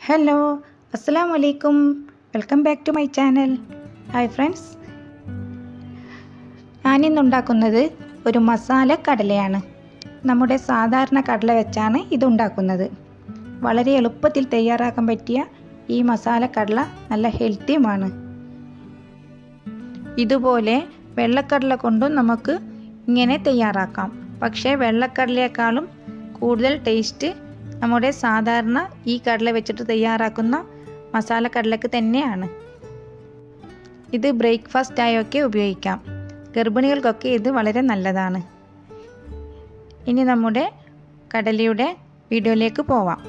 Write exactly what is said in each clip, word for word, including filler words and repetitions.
Hello അസ്സലാമു അലൈക്കും welcome back to my channel. Hi friends, ഞാനിന്നുണ്ടാക്കുന്നത് ഒരു മസാല കടലയാണ്. നമ്മുടെ സാധാരണ കടല വെച്ചാണ് ഇതുണ്ടാക്കുന്നത്. വളരെ എളുപ്പത്തിൽ തയ്യാറാക്കാൻ പറ്റിയ ഈ മസാല കടല നല്ല ഹെൽത്തിയുമാണ്. ഇതുപോലെ വെള്ളക്കടല കൊണ്ടും നമുക്ക് ഇങ്ങനെ തയ്യാറാക്കാം. പക്ഷേ വെള്ളക്കടലയേക്കാളും കൂടുതൽ ടേസ്റ്റ് നമ്മുടെ സാധാരണ ഈ കടല വെച്ചിട്ട് തയ്യാറാക്കുന്ന മസാല കടലക്ക് തന്നെയാണ്. ഇത് ബ്രേക്ക്ഫാസ്റ്റായൊക്കെ ഉപയോഗിക്കാം. ഗർഭിണികൾക്കൊക്കെ ഇത് വളരെ നല്ലതാണ്. ഇനി നമ്മുടെ കടലയുടെ വീഡിയോയിലേക്ക് പോവാം.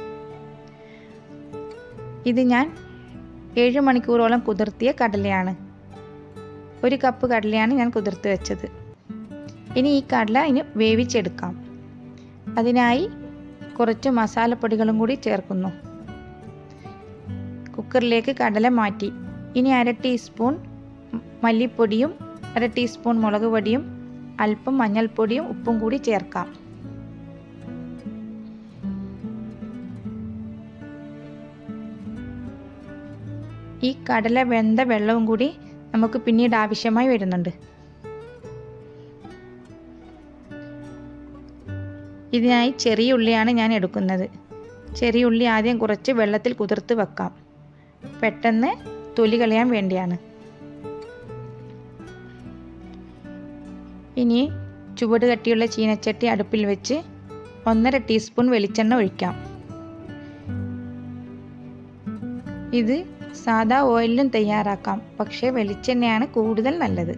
ഇത് ഞാൻ ഏഴ് മണിക്കൂറോളം കുതിർത്തിയ കടലയാണ്. ഒരു കപ്പ് കടലയാണ് ഞാൻ കുതിർത്ത് വെച്ചത്. ഇനി ഈ കടല ഇനി വേവിച്ചെടുക്കാം. അതിനായി കുറച്ച് മസാലപ്പൊടികളും കൂടി ചേർക്കുന്നു. കുക്കറിലേക്ക് കടല മാറ്റി. ഇനി അര ടീസ്പൂൺ മല്ലിപ്പൊടിയും അര ടീസ്പൂൺ മുളക് പൊടിയും അല്പം മഞ്ഞൾപ്പൊടിയും ഉപ്പും കൂടി ചേർക്കാം. ഈ കടല വെന്ത വെള്ളവും കൂടി നമുക്ക് പിന്നീട് ആവശ്യമായി വരുന്നുണ്ട്. ഇതിനായി ചെറിയ ഉള്ളിയാണ് ഞാൻ എടുക്കുന്നത്. ചെറിയ ഉള്ളി ആദ്യം കുറച്ച് വെള്ളത്തിൽ കുതിർത്ത് വെക്കാം. പെട്ടെന്ന് തൊലി കളയാൻ വേണ്ടിയാണ്. ഇനി ചുവട് കട്ടിയുള്ള ചീനച്ചട്ടി അടുപ്പിൽ വെച്ച് ഒന്നര ടീസ്പൂൺ വെളിച്ചെണ്ണ ഒഴിക്കാം. ഇത് സാദാ ഓയിലിലും തയ്യാറാക്കാം, പക്ഷേ വെളിച്ചെണ്ണയാണ് കൂടുതൽ നല്ലത്.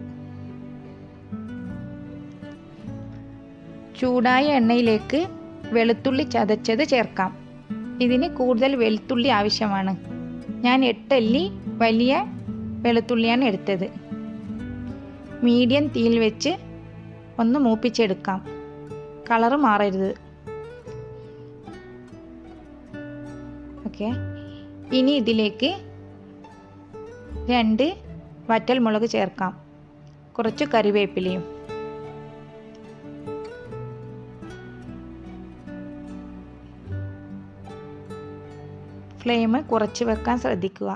ചൂടായ എണ്ണയിലേക്ക് വെളുത്തുള്ളി ചതച്ചത് ചേർക്കാം. ഇതിന് കൂടുതൽ വെളുത്തുള്ളി ആവശ്യമാണ്. ഞാൻ എട്ടല്ലി വലിയ വെളുത്തുള്ളിയാണ് എടുത്തത്. മീഡിയം തീയിൽ വെച്ച് ഒന്ന് മൂപ്പിച്ചെടുക്കാം. കളറ് മാറരുത്. ഓക്കെ, ഇനി ഇതിലേക്ക് രണ്ട് വറ്റൽ മുളക് ചേർക്കാം. കുറച്ച് കറിവേപ്പിലയും. ഫ്ലെയിം കുറച്ച് വെക്കാൻ ശ്രദ്ധിക്കുക.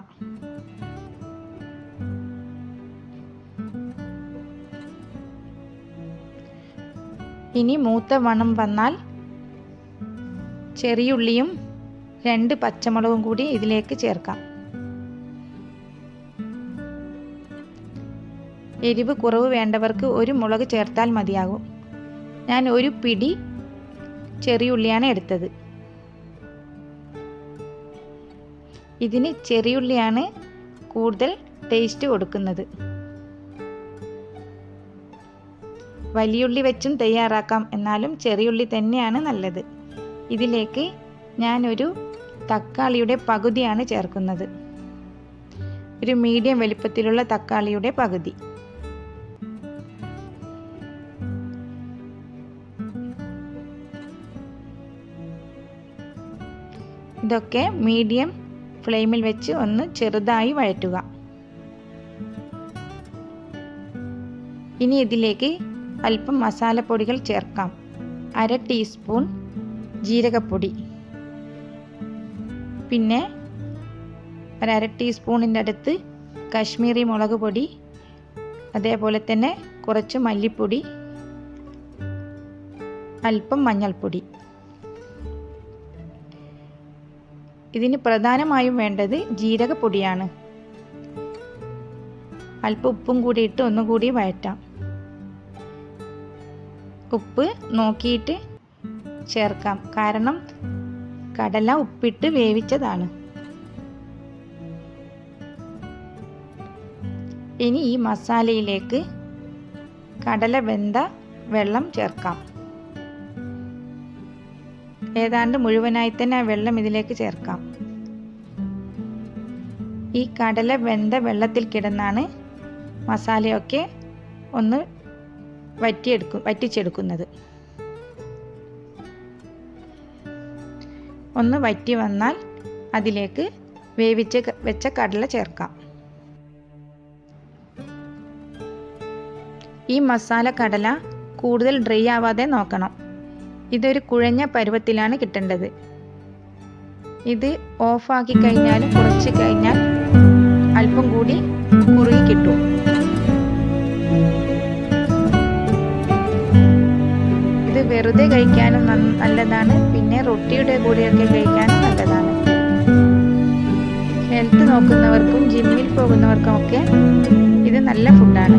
ഇനി മൂത്ത മണം വന്നാൽ ചെറിയുള്ളിയും രണ്ട് പച്ചമുളകും കൂടി ഇതിലേക്ക് ചേർക്കാം. എരിവ് കുറവ് വേണ്ടവർക്ക് ഒരു മുളക് ചേർത്താൽ മതിയാകും. ഞാൻ ഒരു പിടി ചെറിയുള്ളിയാണ് എടുത്തത്. ഇതിന് ചെറിയുള്ളിയാണ് കൂടുതൽ ടേസ്റ്റ് കൊടുക്കുന്നത്. വലിയുള്ളി വെച്ചും തയ്യാറാക്കാം, എന്നാലും ചെറിയുള്ളി തന്നെയാണ് നല്ലത്. ഇതിലേക്ക് ഞാനൊരു തക്കാളിയുടെ പകുതിയാണ് ചേർക്കുന്നത്. ഒരു മീഡിയം വലിപ്പത്തിലുള്ള തക്കാളിയുടെ പകുതി. ഇതൊക്കെ മീഡിയം ഫ്ലെയിമിൽ വെച്ച് ഒന്ന് ചെറുതായി വഴറ്റുക. ഇനി ഇതിലേക്ക് അല്പം മസാലപ്പൊടികൾ ചേർക്കാം. അര ടീസ്പൂൺ ജീരകപ്പൊടി, പിന്നെ ഒരര ടീസ്പൂണിൻ്റെ അടുത്ത് കാശ്മീരി മുളക് പൊടി, അതേപോലെ തന്നെ കുറച്ച് മല്ലിപ്പൊടി, അല്പം മഞ്ഞൾപ്പൊടി. ഇതിന് പ്രധാനമായും വേണ്ടത് ജീരകപ്പൊടിയാണ്. അല്പം ഉപ്പും കൂടി ഇട്ട് ഒന്നുകൂടി വഴറ്റാം. ഉപ്പ് നോക്കിയിട്ട് ചേർക്കാം, കാരണം കടല ഉപ്പിട്ട് വേവിച്ചതാണ്. ഇനി ഈ മസാലയിലേക്ക് കടല വെന്ത വെള്ളം ചേർക്കാം. ഏതാണ്ട് മുഴുവനായി തന്നെ ആ വെള്ളം ഇതിലേക്ക് ചേർക്കാം. ഈ കടല വെന്ത വെള്ളത്തിൽ കിടന്നാണ് മസാലയൊക്കെ ഒന്ന് വറ്റിയെടുക്കും വറ്റിച്ചെടുക്കുന്നത്. ഒന്ന് വറ്റി വന്നാൽ അതിലേക്ക് വേവിച്ച് വെച്ച കടല ചേർക്കാം. ഈ മസാല കടല കൂടുതൽ ഡ്രൈ ആവാതെ നോക്കണം. ഇതൊരു കുഴഞ്ഞ പരുവത്തിലാണ് കിട്ടേണ്ടത്. ഇത് ഓഫാക്കി കഴിഞ്ഞാലും കുറച്ച് കഴിഞ്ഞാൽ അല്പം കൂടി കുറുകി കിട്ടും. ഇത് വെറുതെ കഴിക്കാനും നല്ലതാണ്, പിന്നെ റൊട്ടിയുടെ കൂടെയൊക്കെ കഴിക്കാനും നല്ലതാണ്. ഹെൽത്ത് നോക്കുന്നവർക്കും ജിമ്മിൽ പോകുന്നവർക്കും ഒക്കെ ഇത് നല്ല ഫുഡാണ്.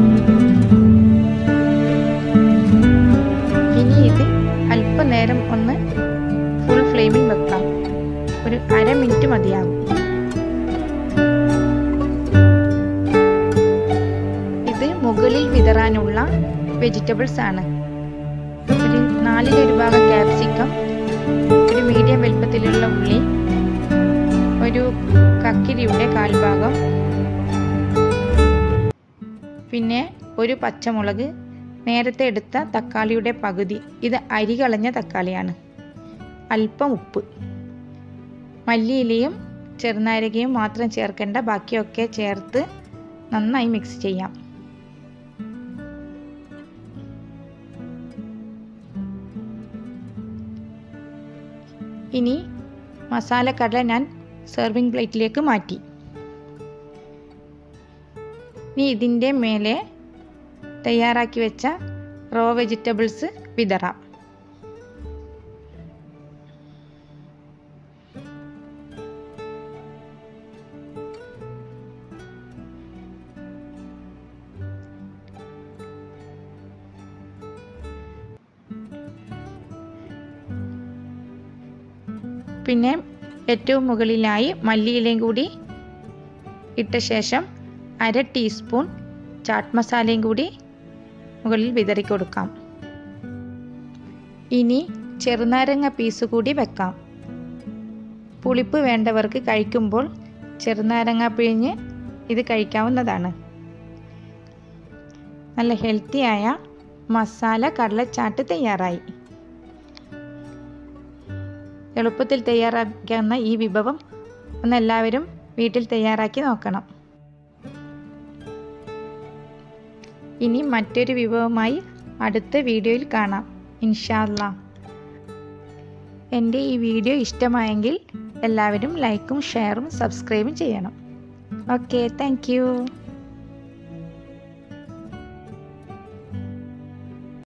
ഇനി ഇത് അല്പനേരം ഒന്ന് ഫുൾ ഫ്ലെയിമിൽ വെക്കാം. ഒരു അര മിനിറ്റ് മതിയാകും. ഇത് മുകളിൽ വിതറാനുള്ള വെജിറ്റബിൾസ് ആണ്. ഒരു നാലിലൊരു ഭാഗം ക്യാപ്സിക്കം, ഒരു മീഡിയം വലുപ്പത്തിലുള്ള ഉള്ളി, ഒരു കക്കിരിയുടെ കാൽഭാഗം, പിന്നെ ഒരു പച്ചമുളക്, നേരത്തെ എടുത്ത തക്കാളിയുടെ പകുതി, ഇത് അരി കളഞ്ഞ തക്കാളിയാണ്, അല്പം ഉപ്പ്, മല്ലിയിലയും ചെറുനാരകയും മാത്രം ചേർക്കേണ്ട, ബാക്കിയൊക്കെ ചേർത്ത് നന്നായി മിക്സ് ചെയ്യാം. ഇനി മസാലക്കടല ഞാൻ സെർവിങ് പ്ലേറ്റിലേക്ക് മാറ്റി. ഇനി ഇതിൻ്റെ മേലെ തയ്യാറാക്കി വെച്ച റോ വെജിറ്റബിൾസ് വിതറാം. പിന്നെ ഏറ്റവും മുകളിലായി മല്ലിയിലയും കൂടി ഇട്ട ശേഷം അര ടീസ്പൂൺ ചാട്ട് മസാലയും കൂടി മുകളിൽ വിതറി കൊടുക്കാം. ഇനി ചെറുനാരങ്ങ പീസ് കൂടി വെക്കാം. പുളിപ്പ് വേണ്ടവർക്ക് കഴിക്കുമ്പോൾ ചെറുനാരങ്ങ പിഴിഞ്ഞ് ഇത് കഴിക്കാവുന്നതാണ്. നല്ല ഹെൽത്തിയായ മസാല കടലച്ചാട്ട് തയ്യാറായി. എളുപ്പത്തിൽ തയ്യാറാക്കാവുന്ന ഈ വിഭവം ഒന്ന് എല്ലാവരും വീട്ടിൽ തയ്യാറാക്കി നോക്കണം. ഇനി മറ്റൊരു വിഭവമായി അടുത്ത വീഡിയോയിൽ കാണാം ഇൻഷാ അല്ലാഹ്. എൻ്റെ ഈ വീഡിയോ ഇഷ്ടമായെങ്കിൽ എല്ലാവരും ലൈക്കും ഷെയറും സബ്സ്ക്രൈബും ചെയ്യണം. Okay, thank U.